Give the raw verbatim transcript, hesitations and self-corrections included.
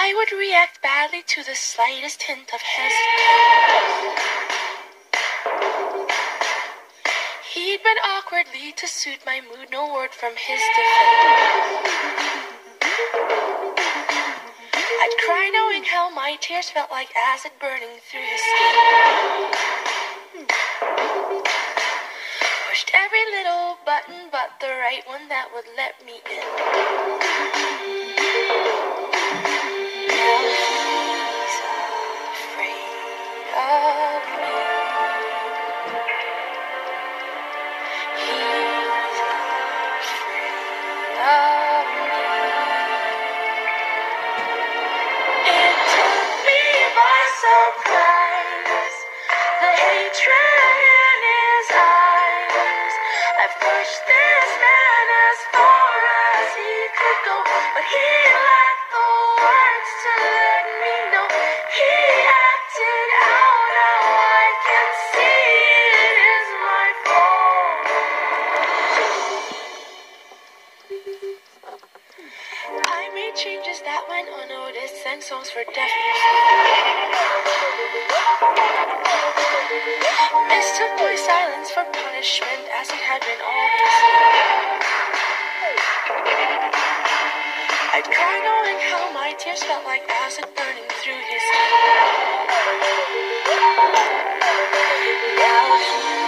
I would react badly to the slightest hint of hesitance. He'd been awkwardly to suit my mood, no word from his defense. I'd cry knowing how my tears felt like acid burning through his skin. Pushed every little button but the right one that would let me in. Now he's afraid of me. He's afraid of me. It took me by surprise, the hatred in his eyes. I've pushed this man as far as he could go, but he lacked the words to let me know. He acted out, now I can see it is my fault. I made changes that went unnoticed, sang songs for deaf ears. Mistook my silence for punishment, as it had been always. I'd cry knowing how my tears felt like acid burning through his skin. Now he